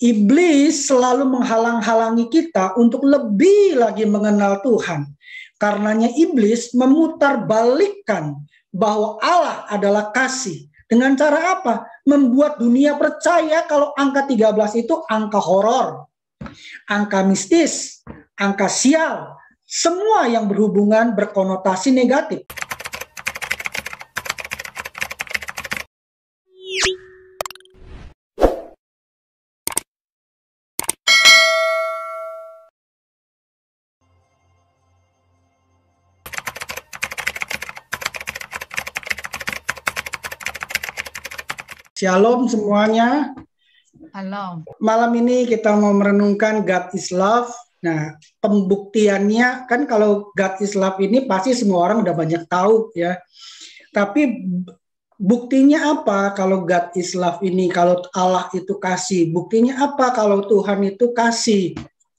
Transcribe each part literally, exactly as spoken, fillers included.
Iblis selalu menghalang-halangi kita untuk lebih lagi mengenal Tuhan. Karenanya iblis memutarbalikkan bahwa Allah adalah kasih. Dengan cara apa? Membuat dunia percaya kalau angka tiga belas itu angka horor, angka mistis, angka sial, semua yang berhubungan berkonotasi negatif. Shalom semuanya. Halo. Malam ini kita mau merenungkan God is Love. Nah, pembuktiannya kan kalau God is Love ini pasti semua orang udah banyak tahu ya. Tapi buktinya apa kalau God is Love ini? Kalau Allah itu kasih, buktinya apa kalau Tuhan itu kasih?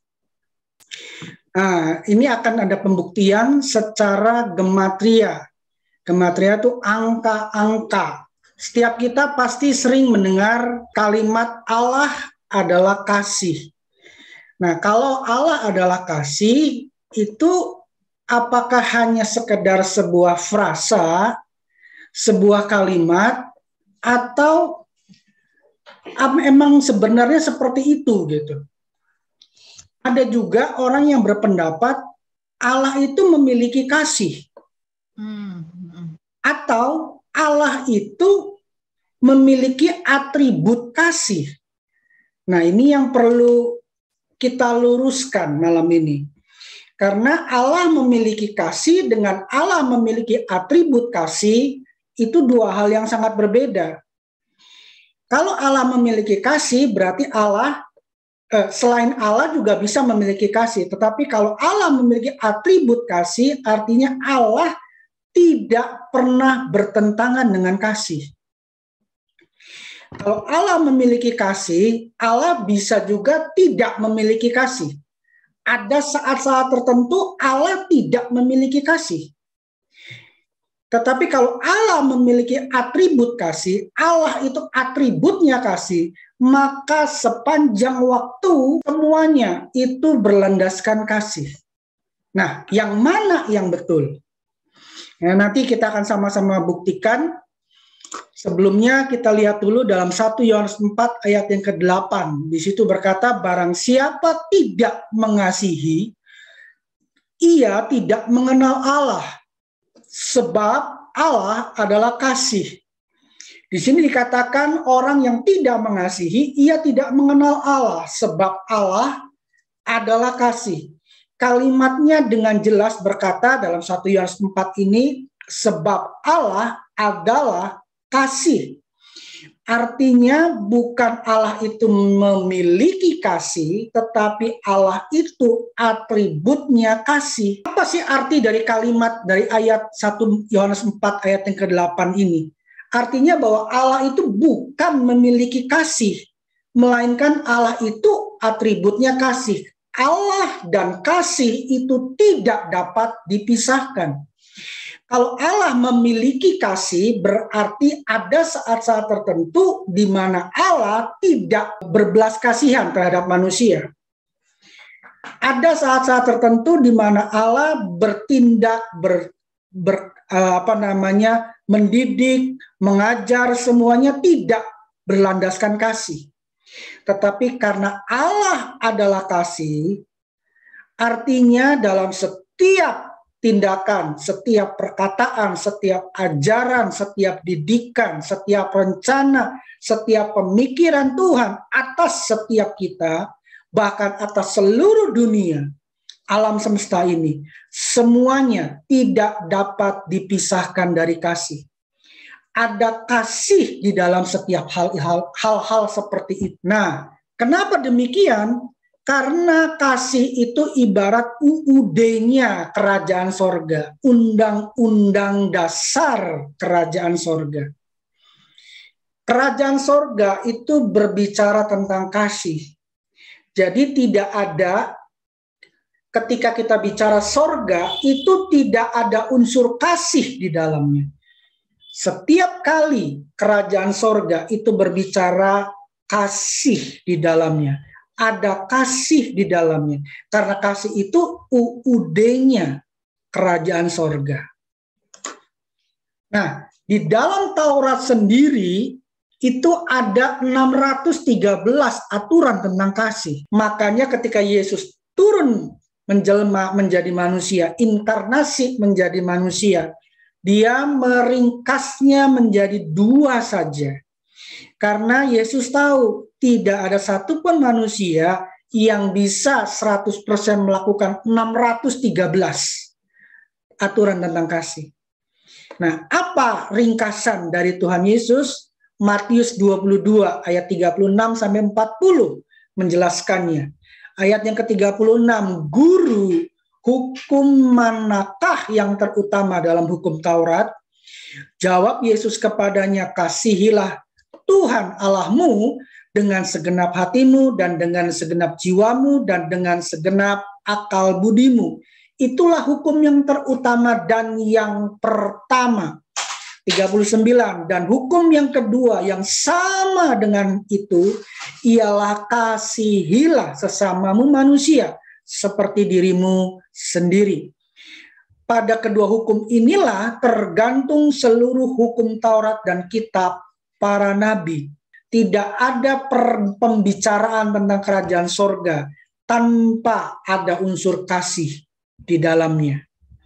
Nah, ini akan ada pembuktian secara gematria. Gematria itu angka-angka. Setiap kita pasti sering mendengar kalimat Allah adalah kasih. Nah, kalau Allah adalah kasih, itu apakah hanya sekedar sebuah frasa, sebuah kalimat, atau emang sebenarnya seperti itu gitu? Ada juga orang yang berpendapat Allah itu memiliki kasih. Hmm. Atau Allah itu memiliki atribut kasih. Nah, ini yang perlu kita luruskan malam ini. Karena Allah memiliki kasih dengan Allah memiliki atribut kasih, itu dua hal yang sangat berbeda. Kalau Allah memiliki kasih, berarti Allah, eh, selain Allah juga bisa memiliki kasih. Tetapi kalau Allah memiliki atribut kasih, artinya Allah tidak pernah bertentangan dengan kasih. Kalau Allah memiliki kasih, Allah bisa juga tidak memiliki kasih. Ada saat-saat tertentu Allah tidak memiliki kasih. Tetapi kalau Allah memiliki atribut kasih, Allah itu atributnya kasih, maka sepanjang waktu semuanya itu berlandaskan kasih. Nah, yang mana yang betul? Nah, nanti kita akan sama-sama buktikan. Sebelumnya kita lihat dulu dalam satu Yohanes empat ayat yang kedelapan. Di situ berkata, barang siapa tidak mengasihi, ia tidak mengenal Allah. Sebab Allah adalah kasih. Di sini dikatakan orang yang tidak mengasihi, ia tidak mengenal Allah. Sebab Allah adalah kasih. Kalimatnya dengan jelas berkata dalam satu Yohanes empat ini, sebab Allah adalah kasih. Artinya bukan Allah itu memiliki kasih, tetapi Allah itu atributnya kasih. Apa sih arti dari kalimat dari ayat satu Yohanes empat ayat yang kedelapan ini? Artinya bahwa Allah itu bukan memiliki kasih, melainkan Allah itu atributnya kasih. Allah dan kasih itu tidak dapat dipisahkan. Kalau Allah memiliki kasih, berarti ada saat-saat tertentu di mana Allah tidak berbelas kasihan terhadap manusia. Ada saat-saat tertentu di mana Allah bertindak, ber, ber, apa namanya, mendidik, mengajar, semuanya tidak berlandaskan kasih. Tetapi karena Allah adalah kasih, artinya dalam setiap tindakan, setiap perkataan, setiap ajaran, setiap didikan, setiap rencana, setiap pemikiran Tuhan atas setiap kita, bahkan atas seluruh dunia, alam semesta ini, semuanya tidak dapat dipisahkan dari kasih. Ada kasih di dalam setiap hal-hal seperti itu. Nah, kenapa demikian? Karena kasih itu ibarat U U D-nya kerajaan sorga, undang-undang dasar kerajaan sorga. Kerajaan sorga itu berbicara tentang kasih. Jadi tidak ada, ketika kita bicara sorga, itu tidak ada unsur kasih di dalamnya. Setiap kali kerajaan sorga itu berbicara kasih di dalamnya. Ada kasih di dalamnya. Karena kasih itu U U D-nya kerajaan sorga. Nah, di dalam Taurat sendiri itu ada enam ratus tiga belas aturan tentang kasih. Makanya ketika Yesus turun menjelma menjadi manusia, inkarnasi menjadi manusia, dia meringkasnya menjadi dua saja. Karena Yesus tahu tidak ada satupun manusia yang bisa seratus persen melakukan enam ratus tiga belas aturan tentang kasih. Nah, apa ringkasan dari Tuhan Yesus? Matius dua puluh dua ayat tiga puluh enam sampai empat puluh menjelaskannya. Ayat yang ke tiga puluh enam, guru, hukum manakah yang terutama dalam hukum Taurat? Jawab Yesus kepadanya, kasihilah Tuhan Allahmu dengan segenap hatimu dan dengan segenap jiwamu dan dengan segenap akal budimu. Itulah hukum yang terutama dan yang pertama. tiga puluh sembilan, dan hukum yang kedua yang sama dengan itu ialah kasihilah sesamamu manusia seperti dirimu sendiri. Pada kedua hukum inilah tergantung seluruh hukum Taurat dan kitab para nabi. Tidak ada pembicaraan tentang kerajaan sorga tanpa ada unsur kasih di dalamnya.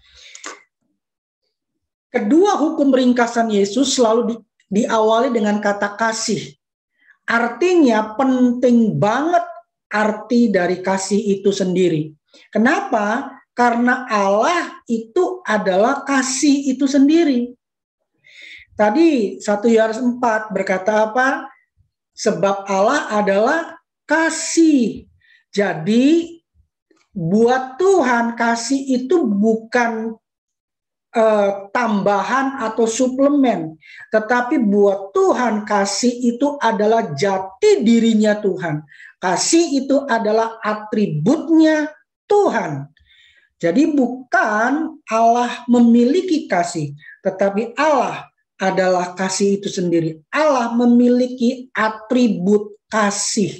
Kedua hukum ringkasan Yesus selalu di, diawali dengan kata kasih. Artinya penting banget arti dari kasih itu sendiri. Kenapa? Karena Allah itu adalah kasih itu sendiri. Tadi satu Yohanes empat berkata apa? Sebab Allah adalah kasih. Jadi buat Tuhan kasih itu bukan Uh, tambahan atau suplemen, tetapi buat Tuhan kasih itu adalah jati dirinya Tuhan. Kasih itu adalah atributnya Tuhan. Jadi bukan Allah memiliki kasih, tetapi Allah adalah kasih itu sendiri. Allah memiliki atribut kasih.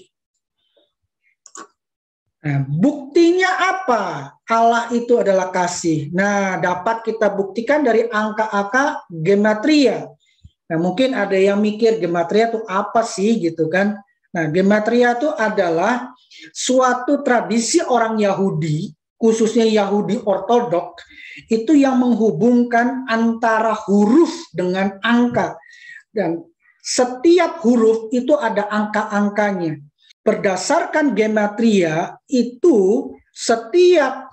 Nah, buktinya apa? Allah itu adalah kasih. Nah, dapat kita buktikan dari angka-angka gematria. Nah, mungkin ada yang mikir gematria itu apa sih gitu kan. Nah, gematria itu adalah suatu tradisi orang Yahudi, khususnya Yahudi Ortodok, itu yang menghubungkan antara huruf dengan angka. Dan setiap huruf itu ada angka-angkanya. Berdasarkan gematria itu setiap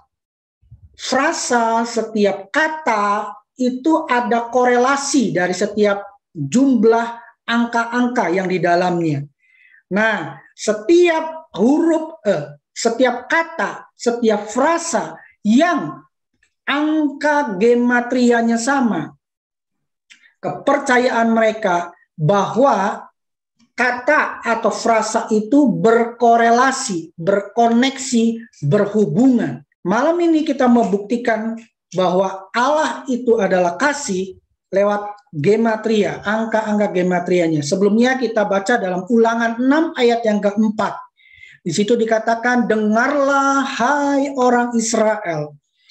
frasa, setiap kata itu ada korelasi dari setiap jumlah angka-angka yang di dalamnya. Nah, setiap huruf, eh, setiap kata, setiap frasa yang angka gematrianya sama, kepercayaan mereka bahwa kata atau frasa itu berkorelasi, berkoneksi, berhubungan. Malam ini kita mau buktikan bahwa Allah itu adalah kasih lewat gematria, angka-angka gematrianya. Sebelumnya kita baca dalam Ulangan enam ayat yang keempat. Di situ dikatakan, dengarlah hai orang Israel,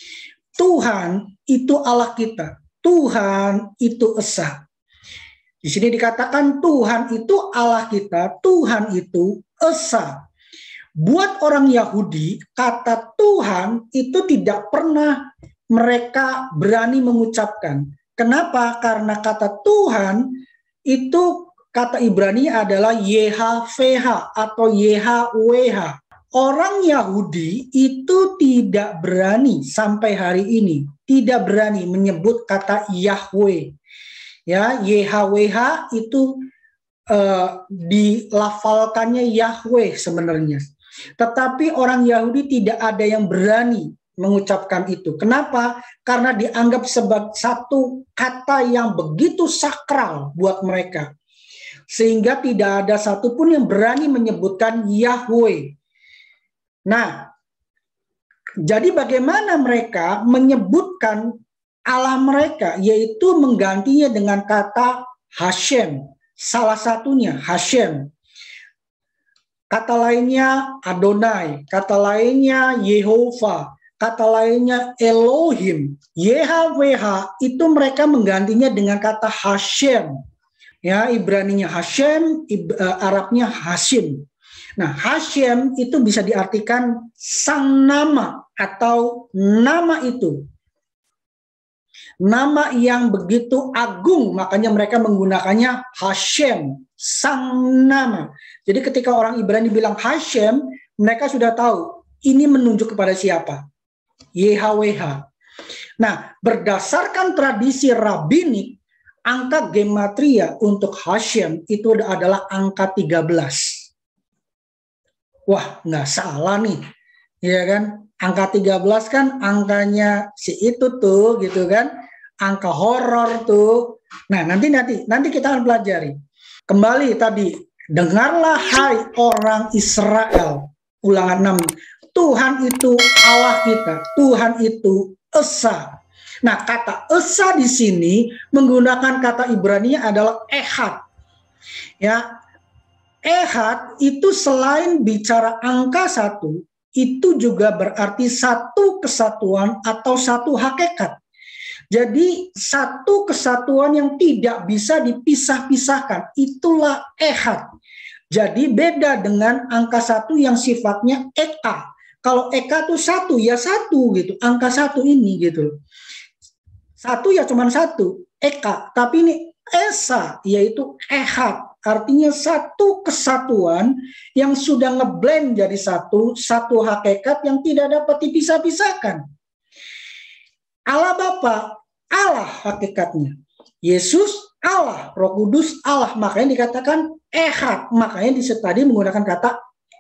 Tuhan itu Allah kita, Tuhan itu Esa. Di sini dikatakan Tuhan itu Allah kita, Tuhan itu Esa. Buat orang Yahudi, kata Tuhan itu tidak pernah mereka berani mengucapkan. Kenapa? Karena kata Tuhan itu kata Ibrani adalah Y H V H atau Y H W H. Orang Yahudi itu tidak berani sampai hari ini, tidak berani menyebut kata Yahweh. Ya, Y H W H itu uh, dilafalkannya Yahweh sebenarnya. Tetapi orang Yahudi tidak ada yang berani mengucapkan itu. Kenapa? Karena dianggap sebagai satu kata yang begitu sakral buat mereka. Sehingga tidak ada satupun yang berani menyebutkan Yahweh. Nah, jadi bagaimana mereka menyebutkan Allah mereka, yaitu menggantinya dengan kata Hashem. Salah satunya Hashem. kata lainnya Adonai, kata lainnya Yehova, kata lainnya Elohim, Y H W H, itu mereka menggantinya dengan kata Hashem. Ya, Ibraninya Hashem, Arabnya Hashim. Nah, Hashem itu bisa diartikan sang nama atau nama itu. Nama yang begitu agung, makanya mereka menggunakannya Hashem, sang nama. Jadi ketika orang Ibrani bilang Hashem, mereka sudah tahu ini menunjuk kepada siapa? Y H W H. Nah, berdasarkan tradisi rabbinik, angka gematria untuk Hashem itu adalah angka tiga belas. Wah, nggak salah nih. Ya kan? Angka tiga belas kan angkanya si itu tuh gitu kan. Angka horor tuh. Nah, nanti nanti nanti kita akan pelajari. Kembali tadi, dengarlah hai orang Israel. Ulangan enam. Tuhan itu Allah kita. Tuhan itu Esa. Nah, kata Esa di sini menggunakan kata Ibrani adalah Ehad. Ya, Ehad itu selain bicara angka satu, itu juga berarti satu kesatuan atau satu hakikat. Jadi satu kesatuan yang tidak bisa dipisah-pisahkan, itulah Ehad. Jadi beda dengan angka satu yang sifatnya Eka. Kalau Eka itu satu, ya satu gitu. Angka satu ini gitu. Satu ya cuma satu, Eka. Tapi ini Esa, yaitu Ehad. Artinya satu kesatuan yang sudah ngeblend jadi satu, satu hakikat yang tidak dapat dipisah-pisahkan. Allah Bapa, Allah hakikatnya. Yesus, Allah. Roh Kudus, Allah. Makanya dikatakan Ehad. Makanya tadi menggunakan kata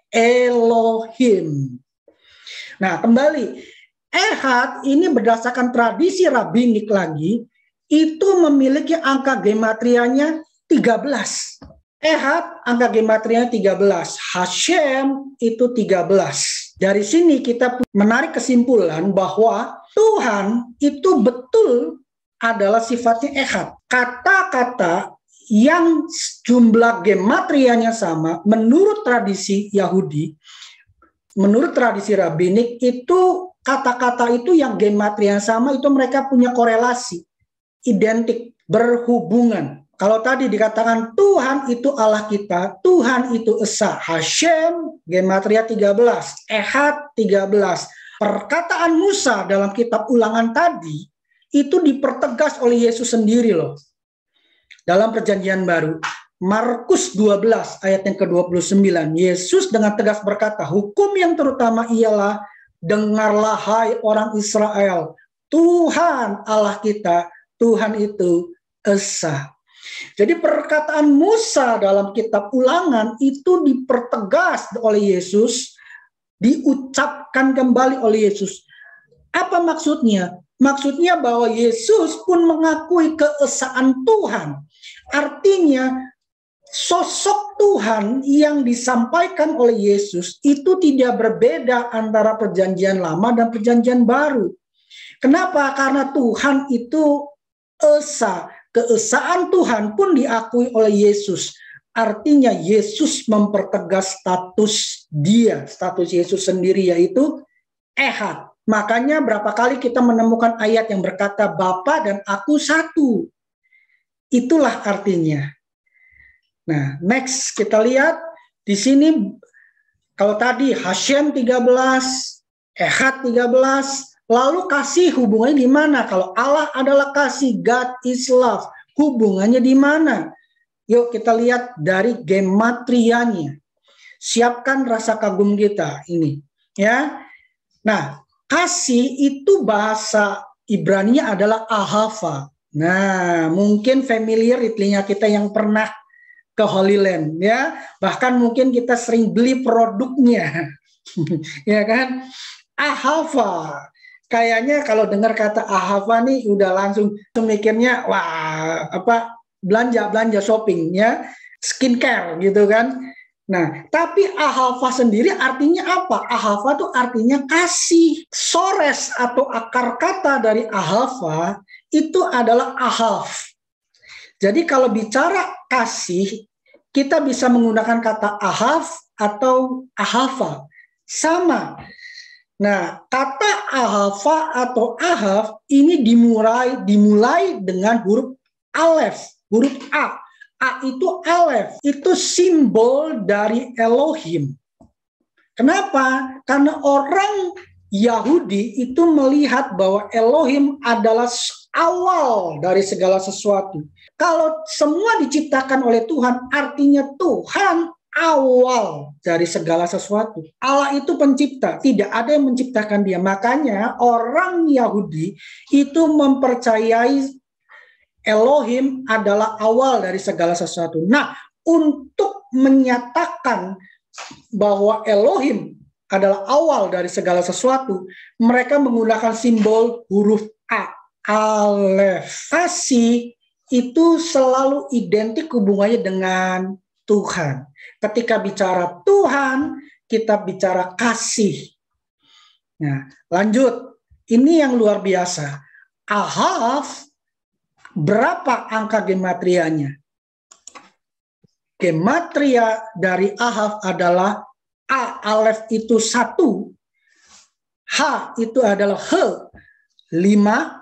Elohim. Nah, kembali. Ehad ini berdasarkan tradisi rabbinik lagi, itu memiliki angka gematrianya tiga belas. Ehad angka gematrianya tiga belas. Hashem itu tiga belas. Dari sini kita menarik kesimpulan bahwa Tuhan itu betul adalah sifatnya Ehad. Kata-kata yang jumlah gematrianya sama menurut tradisi Yahudi, menurut tradisi rabbinik itu kata-kata itu yang gematria sama itu mereka punya korelasi, identik, berhubungan. Kalau tadi dikatakan Tuhan itu Allah kita, Tuhan itu Esa, Hashem, gematria tiga belas, Ehad tiga belas. Perkataan Musa dalam kitab Ulangan tadi, itu dipertegas oleh Yesus sendiri loh. Dalam perjanjian baru, Markus dua belas ayat yang ke dua puluh sembilan, Yesus dengan tegas berkata, hukum yang terutama ialah, dengarlah hai orang Israel, Tuhan Allah kita, Tuhan itu Esa. Jadi perkataan Musa dalam kitab Ulangan itu dipertegas oleh Yesus, diucapkan kembali oleh Yesus. Apa maksudnya? Maksudnya bahwa Yesus pun mengakui keesaan Tuhan. Artinya sosok Tuhan yang disampaikan oleh Yesus itu tidak berbeda antara perjanjian lama dan perjanjian baru. Kenapa? Karena Tuhan itu Esa. Keesaan Tuhan pun diakui oleh Yesus. Artinya Yesus mempertegas status dia, status Yesus sendiri yaitu Ehad. Makanya berapa kali kita menemukan ayat yang berkata Bapa dan aku satu. Itulah artinya. Nah, next kita lihat di sini kalau tadi Hashem tiga belas, Ehad tiga belas, lalu kasih hubungannya di mana? Kalau Allah adalah kasih, God is love, hubungannya di mana? Yuk kita lihat dari gematrianya. Siapkan rasa kagum kita ini, ya. Nah, kasih itu bahasa Ibrani-nya adalah ahava. Nah, mungkin familiar di telinga kita yang pernah ke Holy Land, ya. Bahkan mungkin kita sering beli produknya, ya kan? Ahava. Kayaknya kalau dengar kata ahava nih udah langsung mikirnya wah apa belanja belanja shopping ya, skincare gitu kan. Nah, tapi ahava sendiri artinya apa? Ahava itu artinya kasih. Sores atau akar kata dari ahava itu adalah ahav. Jadi kalau bicara kasih, kita bisa menggunakan kata ahav atau ahava. Sama. Nah, kata ahava atau ahav ini dimulai dimulai dengan huruf alef, huruf A. A itu alef, itu simbol dari Elohim. Kenapa? Karena orang Yahudi itu melihat bahwa Elohim adalah awal dari segala sesuatu. Kalau semua diciptakan oleh Tuhan, artinya Tuhan awal dari segala sesuatu. Allah itu pencipta, tidak ada yang menciptakan dia. Makanya orang Yahudi itu mempercayai Elohim adalah awal dari segala sesuatu. Nah, untuk menyatakan bahwa Elohim adalah awal dari segala sesuatu, mereka menggunakan simbol huruf A, alef. Kasih itu selalu identik hubungannya dengan Tuhan. Ketika bicara Tuhan, kita bicara kasih. Nah, lanjut. Ini yang luar biasa. Ahav, berapa angka gematrianya? Gematria dari Ahav adalah A, alef itu satu, H itu adalah H, lima,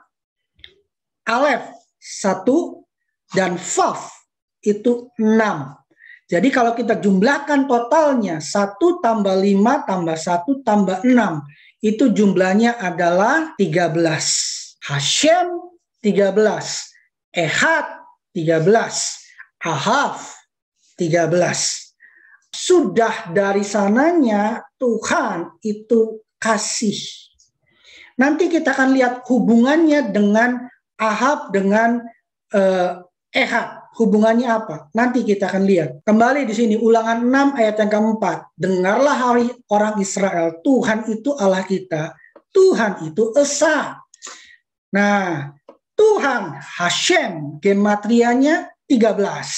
alef satu, dan Vav itu enam. Jadi kalau kita jumlahkan totalnya, satu tambah lima tambah satu tambah enam, itu jumlahnya adalah tiga belas. Hashem tiga belas. Ehad tiga belas, Ahav tiga belas. Sudah dari sananya Tuhan itu kasih. Nanti kita akan lihat hubungannya dengan Ahav dengan uh, Ehad. Hubungannya apa? Nanti kita akan lihat. Kembali di sini Ulangan enam ayat yang keempat. Dengarlah hari orang Israel, Tuhan itu Allah kita, Tuhan itu Esa. Nah, Tuhan, Hashem, gematrianya tiga belas.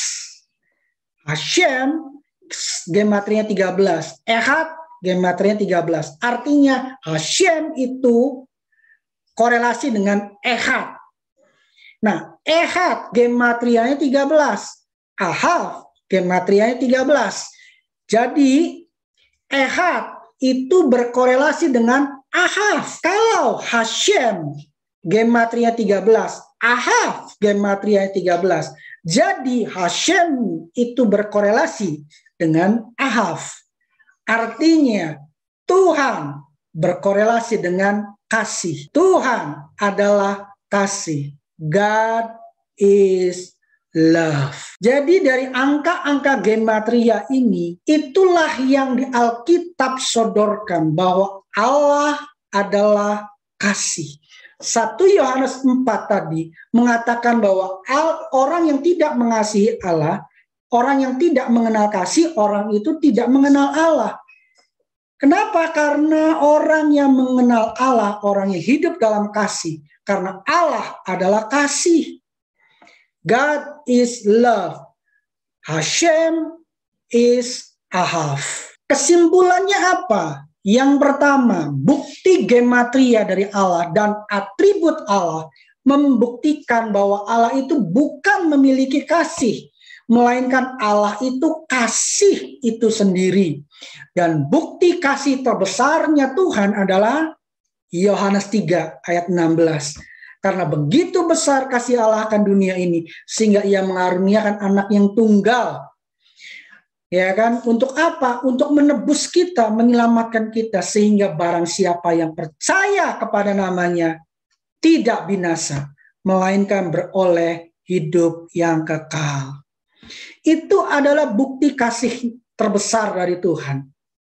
Hashem, gematrianya tiga belas. Ehad, gematrianya tiga belas. Artinya Hashem itu korelasi dengan Ehad. Nah, Ehad, gematrianya tiga belas. Ahav, gematrianya tiga belas. Jadi, Ehad itu berkorelasi dengan Ahav. Kalau Hashem, gematria tiga belas, Ahav gematria tiga belas. Jadi Hashem itu berkorelasi dengan Ahav. Artinya Tuhan berkorelasi dengan kasih. Tuhan adalah kasih. God is love. Jadi dari angka-angka gematria ini, itulah yang di Alkitab sodorkan bahwa Allah adalah kasih. satu Yohanes empat tadi mengatakan bahwa orang yang tidak mengasihi Allah, orang yang tidak mengenal kasih, orang itu tidak mengenal Allah. Kenapa? Karena orang yang mengenal Allah, orang yang hidup dalam kasih. Karena Allah adalah kasih. God is love. Hashem is Ahav. Kesimpulannya apa? Yang pertama, bukti gematria dari Allah dan atribut Allah membuktikan bahwa Allah itu bukan memiliki kasih, melainkan Allah itu kasih itu sendiri. Dan bukti kasih terbesarnya Tuhan adalah Yohanes tiga ayat enam belas. Karena begitu besar kasih Allah akan dunia ini, sehingga ia mengaruniakan anak yang tunggal. Ya kan? Untuk apa? Untuk menebus kita, menyelamatkan kita, sehingga barang siapa yang percaya kepada namanya tidak binasa, melainkan beroleh hidup yang kekal. Itu adalah bukti kasih terbesar dari Tuhan.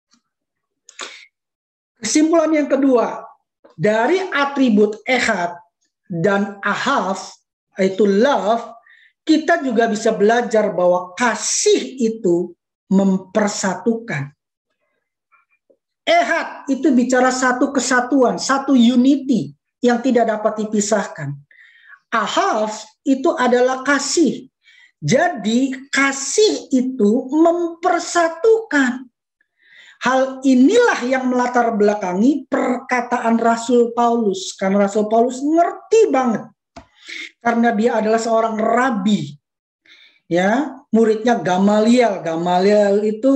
Kesimpulan yang kedua, dari atribut Ehad dan Ahav, yaitu love, kita juga bisa belajar bahwa kasih itu mempersatukan. Ehad itu bicara satu kesatuan, satu unity yang tidak dapat dipisahkan. Ahav itu adalah kasih. Jadi kasih itu mempersatukan. Hal inilah yang melatar belakangi perkataan Rasul Paulus. Karena Rasul Paulus ngerti banget. Karena dia adalah seorang rabi. Ya, muridnya Gamaliel. Gamaliel itu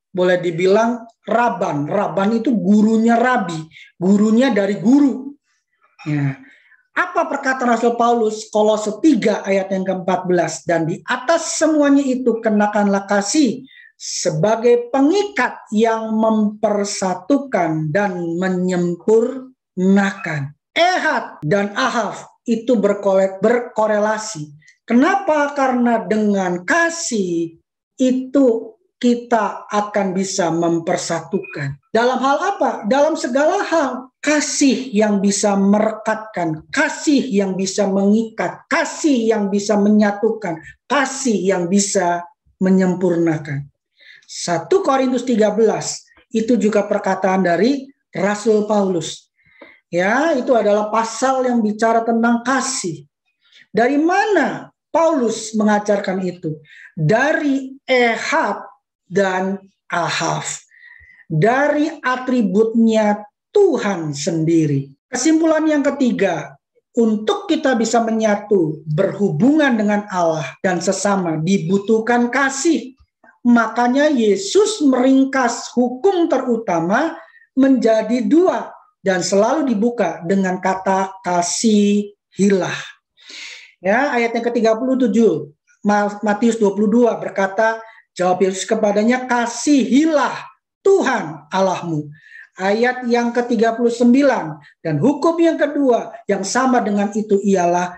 boleh dibilang Raban. Raban itu gurunya Rabi, gurunya dari guru. Ya. Apa perkataan Rasul Paulus? Kolose tiga ayat yang keempat belas. Dan di atas semuanya itu kenakanlah kasih sebagai pengikat yang mempersatukan dan menyempurnakan. Ehad dan Ahaf itu berkorelasi. Kenapa? Karena dengan kasih itu kita akan bisa mempersatukan. Dalam hal apa? Dalam segala hal. Kasih yang bisa merekatkan, kasih yang bisa mengikat, kasih yang bisa menyatukan, kasih yang bisa menyempurnakan. satu Korintus tiga belas itu juga perkataan dari Rasul Paulus. Ya, itu adalah pasal yang bicara tentang kasih. Dari mana Paulus mengajarkan itu? Dari Ehad dan Ahaf. Dari atributnya Tuhan sendiri. Kesimpulan yang ketiga, untuk kita bisa menyatu, berhubungan dengan Allah dan sesama, dibutuhkan kasih. Makanya Yesus meringkas hukum terutama menjadi dua dan selalu dibuka dengan kata kasihilah. Ya, ayat yang ke tiga puluh tujuh, Matius dua puluh dua berkata, jawab Yesus kepadanya, kasihilah Tuhan Allahmu. Ayat yang ke tiga puluh sembilan, dan hukum yang kedua yang sama dengan itu ialah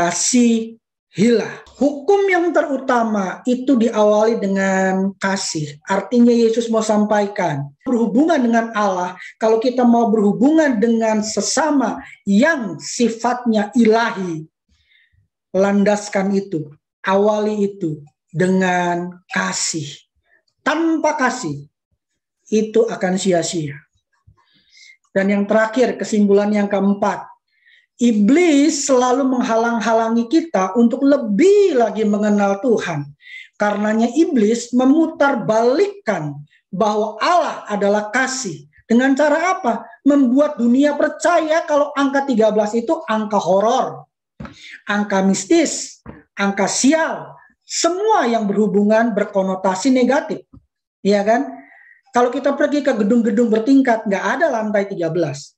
kasihilah. Hukum yang terutama itu diawali dengan kasih. Artinya Yesus mau sampaikan, berhubungan dengan Allah, kalau kita mau berhubungan dengan sesama yang sifatnya ilahi, landaskan itu, awali itu dengan kasih. Tanpa kasih, itu akan sia-sia. Dan yang terakhir, kesimpulan yang keempat, iblis selalu menghalang-halangi kita untuk lebih lagi mengenal Tuhan. Karenanya iblis memutarbalikkan bahwa Allah adalah kasih. Dengan cara apa? Membuat dunia percaya kalau angka tiga belas itu angka horor, angka mistis, angka sial, semua yang berhubungan berkonotasi negatif. Iya kan? Kalau kita pergi ke gedung-gedung bertingkat, nggak ada lantai tiga belas.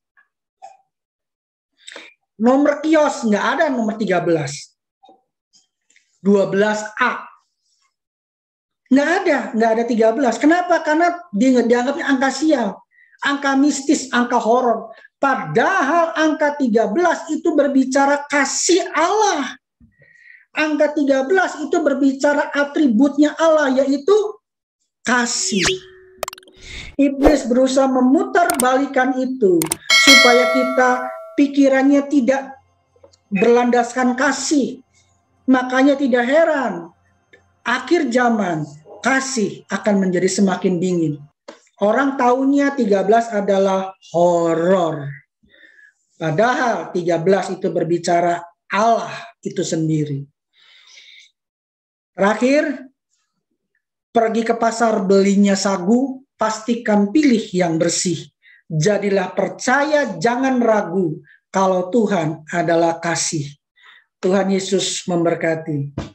Nomor kios, nggak ada nomor tiga belas. dua belas A. Nggak ada, nggak ada tiga belas. Kenapa? Karena dia dianggapnya angka sial, angka mistis, angka horor. Padahal angka tiga belas itu berbicara kasih Allah. Angka tiga belas itu berbicara atributnya Allah, yaitu kasih. Iblis berusaha memutarbalikkan itu supaya kita pikirannya tidak berlandaskan kasih. Makanya tidak heran akhir zaman kasih akan menjadi semakin dingin. Orang taunya tiga belas adalah horor. Padahal tiga belas itu berbicara Allah itu sendiri. Terakhir, pergi ke pasar belinya sagu, pastikan pilih yang bersih. Jadilah percaya, jangan ragu kalau Tuhan adalah kasih. Tuhan Yesus memberkati.